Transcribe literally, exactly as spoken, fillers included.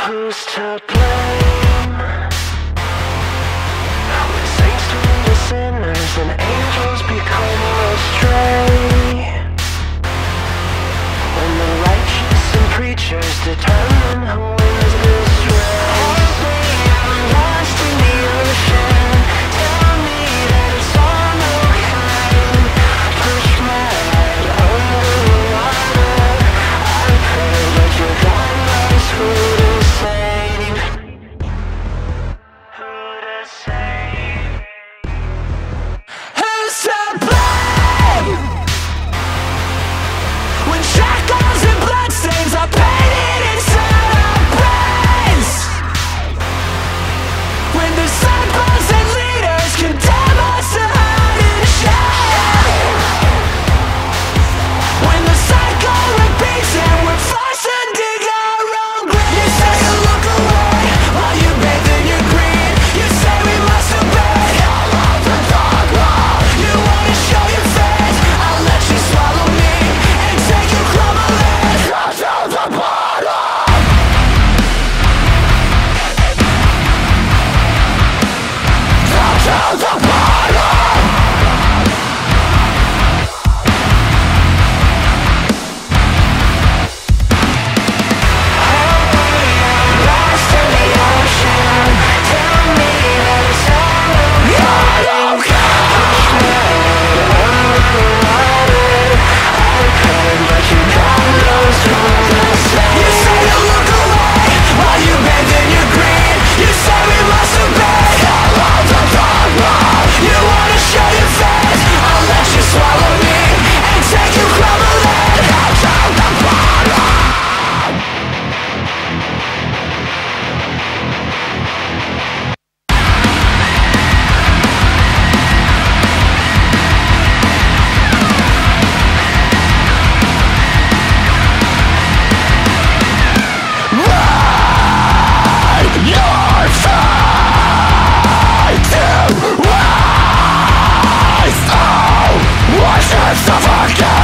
who's to blame? When saints turn to sinners and angels become astray, when the righteous and preachers determine who wins this race. I'm lost in the ocean, tell me that it's all no kind. Push my head under the water, I pray that your God knows who to save. Who to save? Who's to blame? When shackles and bloodstains are painted inside our brains, when disciples and leaders condemn us to hide in shame, when the cycle repeats and we're forced to dig our own grave. You say you look away while you bathe in your greed. You say we must obey all of the dogma. You wanna show your face, I'll let you swallow me and take you crumbling down to the bottom. Down to the bottom. Lost in the ocean, tell me that it's all okay. Push my head under the water, I pray that your God knows who to save. You say you look away while you bathe in your greed. You say we must obey all of the dogma. You wanna show your face, I'll let you swallow me and take you crumbling down to the bottom. Your fight to rise. Oh, what should suffocate?